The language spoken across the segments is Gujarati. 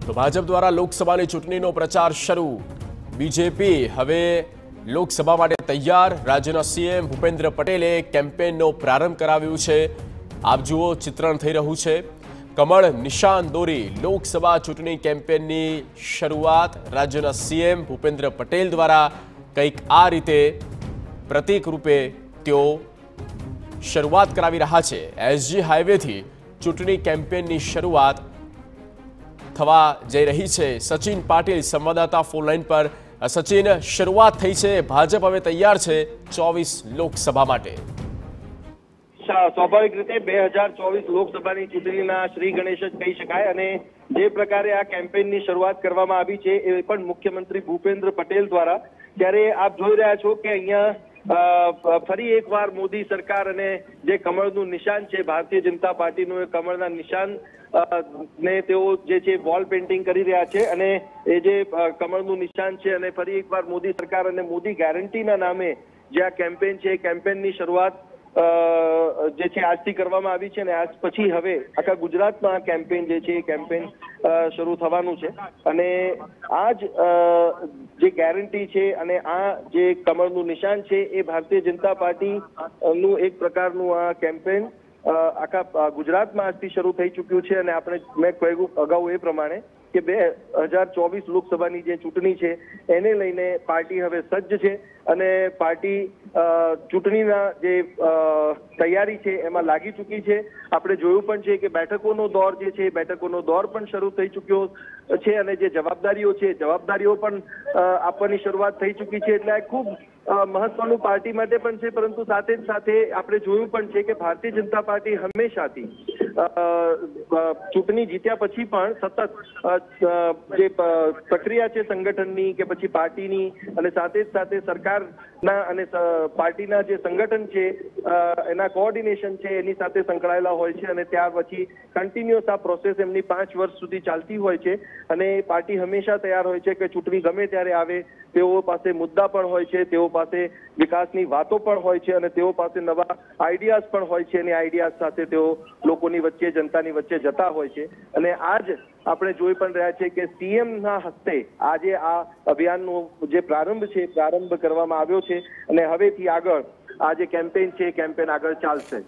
તો ભાજપ દ્વારા લોકસભાની ચૂંટણીનો પ્રચાર શરૂ। બીજેપી હવે લોકસભા માટે તૈયાર। રાજ્યના સીએમ ભૂપેન્દ્ર પટેલે કેમ્પેનનો પ્રારંભ કરાવ્યો છે। આપ જુઓ ચિત્રણ થઈ રહ્યું છે। કમળ નિશાન દોરી લોકસભા ચૂંટણી કેમ્પેનની શરૂઆત રાજ્યના સીએમ ભૂપેન્દ્ર પટેલ દ્વારા કંઈક આ રીતે પ્રતીક રૂપે તેઓ શરૂઆત કરાવી રહ્યા છે। એસજી હાઈવેથી ચૂંટણી કેમ્પેનની શરૂઆત થવા જઈ રહી છે। સચિન પાટીલ સંવાદદાતા ફોન લાઈન પર। સચિન, શરૂઆત થઈ છે, ભાજપ હવે તૈયાર છે 24 લોકસભા માટે। સ્વાભાવિક રીતે 2024 લોકસભાની ચૂંટણીના શ્રી ગણેશ જ કહી શકાય અને જે પ્રકારે આ કેમ્પેનની શરૂઆત કરવામાં આવી છે એ પણ મુખ્યમંત્રી ભૂપેન્દ્ર પટેલ દ્વારા। ત્યારે આપ જોઈ રહ્યા છો કે અહીંયા ફરી એકવાર મોદી સરકાર અને જે કમળનું નિશાન છે ભારતીય જનતા પાર્ટીનું એ કમળના નિશાન ને તેઓ જે છે વોલ પેઇન્ટિંગ કરી રહ્યા છે અને એ જે કમળનું નિશાન છે અને ફરી એકવાર મોદી સરકાર અને મોદી ગેરંટીના નામે જે આ કેમ્પેન છે કેમ્પેનની શરૂઆત જે છે આજથી કરવામાં આવી છે અને આજ પછી હવે આખા ગુજરાતમાં આ કેમ્પેન જે છે એ કેમ્પેન શરૂ થવાનું છે અને આ જ જે ગેરંટી છે અને આ જે કમળનું નિશાન છે એ ભારતીય જનતા પાર્ટીનું એક પ્રકારનું આ કેમ્પેન આખા ગુજરાતમાં આજથી શરૂ થઈ ચૂક્યું છે અને આપણે મેં કહ્યું અગાઉ એ પ્રમાણે કે 2024 લોકસભાની જે ચૂંટણી છે એને લઈને પાર્ટી હવે સજ્જ છે અને પાર્ટી ચૂંટણીના જે તૈયારી છે એમાં લાગી ચૂકી છે। આપણે જોયું પણ છે કે બેઠકોનો દોર જે છે બેઠકોનો દોર પણ શરૂ થઈ ચૂક્યો છે અને જે જવાબદારીઓ છે જવાબદારીઓ પણ આપવાની શરૂઆત થઈ ચૂકી છે। એટલે આ ખૂબ મહત્વનું પાર્ટી માટે પણ છે પરંતુ સાથે જ સાથે આપણે જોયું પણ છે કે ભારતીય જનતા પાર્ટી હંમેશાથી ચૂંટણી જીત્યા પછી પણ સતત જે પ્રક્રિયા છે સંગઠનની કે પછી પાર્ટીની અને સાથે જ સાથે સરકારના અને પાર્ટીના જે સંગઠન છે એના કોઓર્ડિનેશન છે એની સાથે સંકળાયેલા હોય છે અને ત્યાર પછી કન્ટિન્યુઅસ આ પ્રોસેસ એમની 5 વર્ષ સુધી ચાલતી હોય છે અને પાર્ટી હંમેશા તૈયાર હોય છે કે ચૂંટણી ગમે ત્યારે આવે તેઓ પાસે મુદ્દા પણ હોય છે, તેઓ પાસે વિકાસની વાતો પણ હોય છે અને તેઓ પાસે નવા આઈડિયાઝ પણ હોય છે અને આઈડિયાઝ સાથે તેઓ લોકોની વચ્ચે જનતાની વચ્ચે જતા હોય છે અને આજ આપણે જોઈ પણ રહ્યા છે કે સીએમના હસ્તે આજે આ અભિયાનનો જે પ્રારંભ છે પ્રારંભ કરવામાં આવ્યો છે અને હવેથી આગળ આ જે કેમ્પેન છે કેમ્પેન આગળ ચાલશે।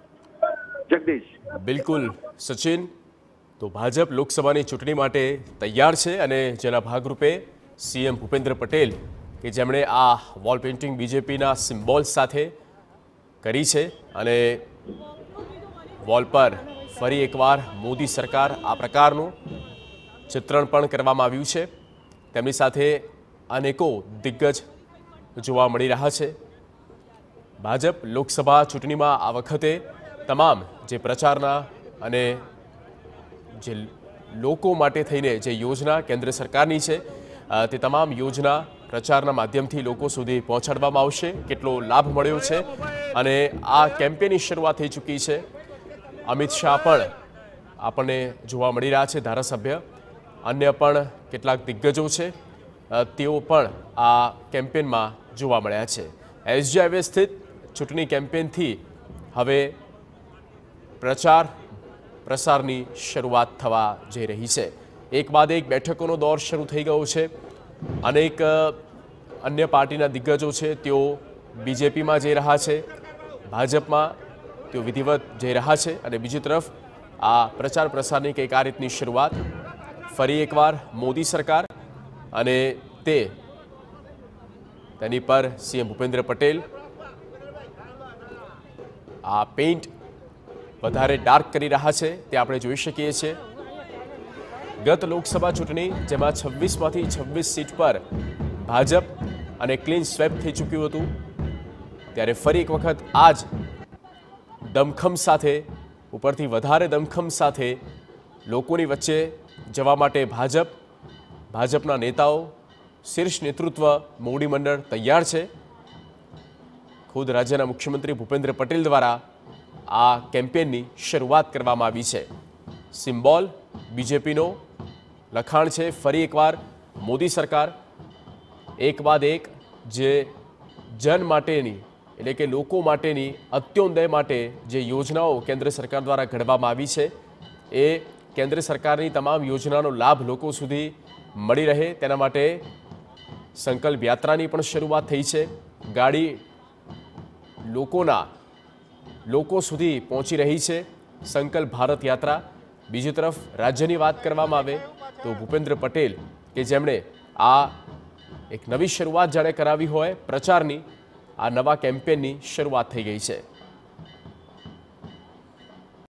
જગદીશ। બિલકુલ સચિન, તો ભાજપ લોકસભાની ચૂંટણી માટે તૈયાર છે અને જેના ભાગરૂપે સીએમ ભૂપેન્દ્ર પટેલ કે જેમણે આ વોલ પેઇન્ટિંગ બીજેપીના સિમ્બોલ સાથે કરી છે અને વોલ પર ફરી એકવાર મોદી સરકાર આ પ્રકારનું ચિત્રણ પણ કરવામાં આવ્યું છે। તેમની સાથે અનેકો દિગ્ગજ જોવા મળી રહ્યા છે। ભાજપ લોકસભા ચૂંટણીમાં આ વખતે તમામ જે પ્રચારના અને જે લોકો માટે થઈને જે યોજના કેન્દ્ર સરકારની છે તે તમામ યોજના પ્રચારના માધ્યમથી લોકો સુધી પહોંચાડવામાં આવશે। કેટલો લાભ મળ્યો છે અને આ કેમ્પેનની શરૂઆત થઈ ચૂકી છે। અમિત શાહ પણ આપણને જોવા મળી રહ્યા છે, ધારાસભ્ય, અન્ય પણ કેટલાક દિગ્ગજો છે તેઓ પણ આ કેમ્પેનમાં જોવા મળ્યા છે। એસજી હાઈવે સ્થિત ચૂંટણી કેમ્પેનથી હવે પ્રચાર પ્રસારની શરૂઆત થવા જઈ રહી છે। એક બાદ એક બેઠકોનો દોર શરૂ થઈ ગયો છે। અનેક અન્ય પાર્ટીના દિગ્ગજો છે તેઓ બીજેપીમાં જઈ રહ્યા છે, ભાજપમાં તેઓ વિધિવત જઈ રહ્યા છે અને બીજી તરફ આ પ્રચાર પ્રસારની કંઈક આ રીતની શરૂઆત। ફરી એકવાર મોદી સરકાર અને તેની પર સીએમ ભૂપેન્દ્ર પટેલ આ પેઇન્ટ વધારે ડાર્ક કરી રહ્યા છે તે આપણે જોઈ શકીએ છીએ। ગત લોકસભા ચૂંટણી જેમાં 26માંથી 26 સીટ પર ભાજપ અને ક્લીન સ્વેપ થઈ ચૂક્યું હતું ત્યારે ફરી એક વખત આ જ દમખમ સાથે ઉપરથી વધારે દમખમ સાથે લોકોની વચ્ચે જવા માટે ભાજપના નેતાઓ શીર્ષ નેતૃત્વ મોવડી મંડળ તૈયાર છે। ખુદ રાજ્યના મુખ્યમંત્રી ભૂપેન્દ્ર પટેલ દ્વારા આ કેમ્પેનની શરૂઆત કરવામાં આવી છે। સિમ્બોલ બીજેપીનો લખાણ છે ફરી એકવાર મોદી સરકાર, એક બાદ એક જે જન માટેની એટલે કે લોકો માટેની અત્યોદય માટે જે યોજનાઓ કેન્દ્ર સરકાર દ્વારા ઘડવામાં આવી છે એ કેન્દ્ર સરકારની તમામ યોજનાનો લાભ લોકો સુધી મળી રહે તેના માટે સંકલ્પ યાત્રાની પણ શરૂઆત થઈ છે. ગાડી લોકો સુધી પહોંચી રહી છે સંકલ્પ ભારત યાત્રા. બીજી તરફ રાજ્યની વાત કરવામાં આવે તો ભૂપેન્દ્ર પટેલ કે જેમણે આ એક નવી શરૂઆત જાણે કરાવી હોય પ્રચારની, આ નવા કેમ્પેનની શરૂઆત થઈ ગઈ છે.